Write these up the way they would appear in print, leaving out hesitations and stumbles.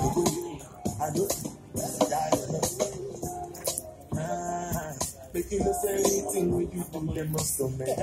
I know. Making the same thing with you do them must come back.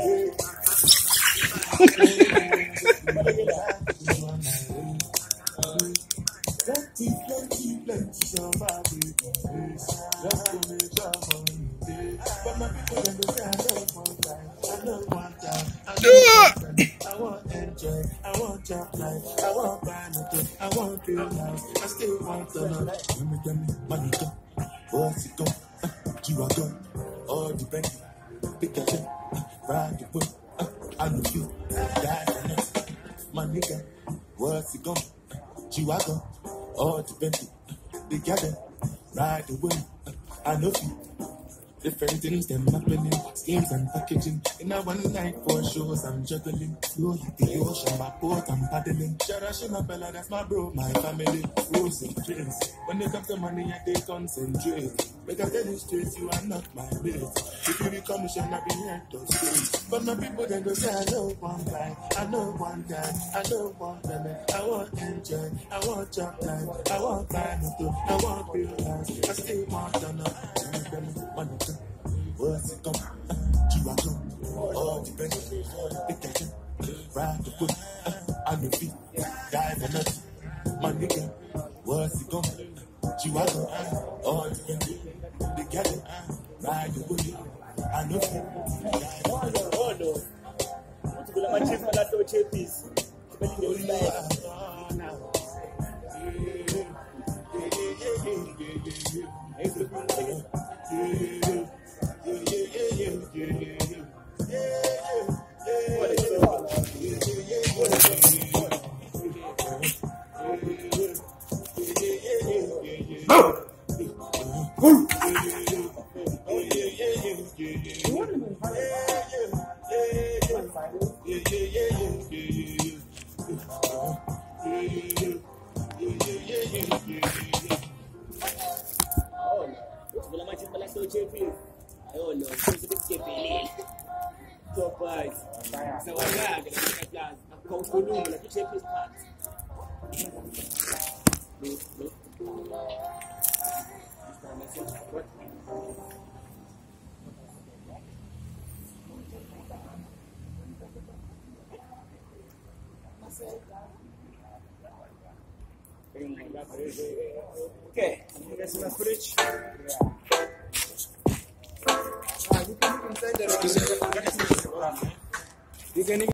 Plenty, somebody. Just to make sure money. But my people don't say I don't want time. I don't want time. I want enjoy. I want job life. I want vanity. I want real life. I still want to know. Tell me, money go. What's it go? You are gone. All the bank. Pick a check. Ride the boat. I know you. Die for next. My nigga. What's it go? You are gone. All the bank. Together. Ride the wind. I know you. Different things them happening, schemes and packaging. In a one night for shows, I'm juggling. Flow like the ocean, my boat, I'm paddling. Sharashima Bella, that's my bro, my family. Rules and drinks. When they come to money, I they concentrate. Make I tell you straight, you are not my mate. If you become mission, I be here to stay. But my people then go say, I know one time, I know one time, I know one time. I want enjoy, I want job life, I want vanity, I want real life. I still want to know. Money come, what's it come? You are come, all the best. Pick a check, ride the boat. I know feet, die for nothing. My nigga, what's it come? You are come, all the best. Together, ride the boat. I know feet, die for nothing. Oh no, what's the good chief for that to check this? Okay, you guys see my footage? Yeah. You can